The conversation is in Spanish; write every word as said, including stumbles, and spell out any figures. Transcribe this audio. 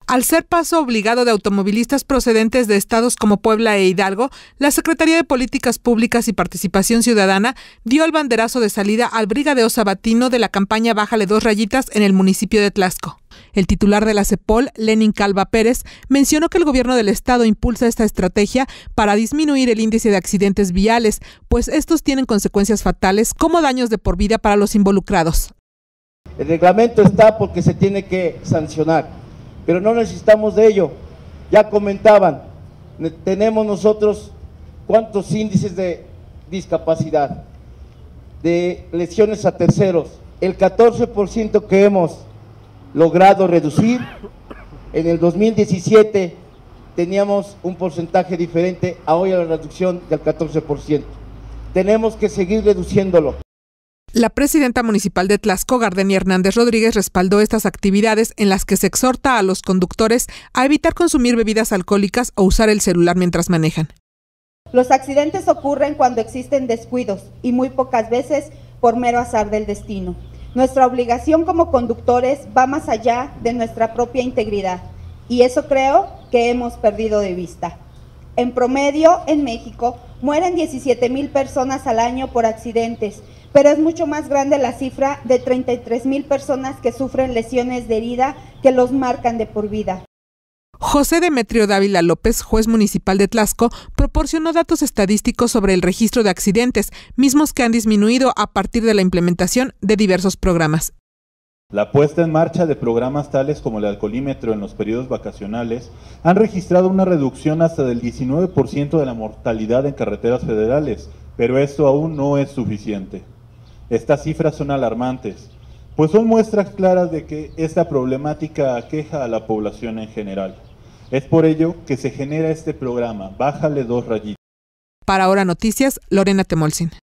Al ser paso obligado de automovilistas procedentes de estados como Puebla e Hidalgo, la Secretaría de Políticas Públicas y Participación Ciudadana dio el banderazo de salida al brigadeo sabatino de la campaña Bájale dos rayitas en el municipio de Tlaxco. El titular de la CEPOL, Lenin Calva Pérez, mencionó que el gobierno del estado impulsa esta estrategia para disminuir el índice de accidentes viales, pues estos tienen consecuencias fatales como daños de por vida para los involucrados. El reglamento está porque se tiene que sancionar, pero no necesitamos de ello. Ya comentaban, tenemos nosotros cuántos índices de discapacidad, de lesiones a terceros, el catorce por ciento que hemos logrado reducir. En el dos mil diecisiete teníamos un porcentaje diferente a hoy, a la reducción del catorce por ciento. Tenemos que seguir reduciéndolo. La presidenta municipal de Tlaxco, Gardenia Hernández Rodríguez, respaldó estas actividades en las que se exhorta a los conductores a evitar consumir bebidas alcohólicas o usar el celular mientras manejan. Los accidentes ocurren cuando existen descuidos y muy pocas veces por mero azar del destino. Nuestra obligación como conductores va más allá de nuestra propia integridad y eso creo que hemos perdido de vista. En promedio, en México, mueren diecisiete mil personas al año por accidentes, pero es mucho más grande la cifra de treinta y tres mil personas que sufren lesiones de herida que los marcan de por vida. José Demetrio Dávila López, juez municipal de Tlaxco, proporcionó datos estadísticos sobre el registro de accidentes, mismos que han disminuido a partir de la implementación de diversos programas. La puesta en marcha de programas tales como el alcoholímetro en los periodos vacacionales han registrado una reducción hasta del diecinueve por ciento de la mortalidad en carreteras federales, pero esto aún no es suficiente. Estas cifras son alarmantes, pues son muestras claras de que esta problemática aqueja a la población en general. Es por ello que se genera este programa, Bájale dos rayitas. Para Ahora Noticias, Lorena Temolsin.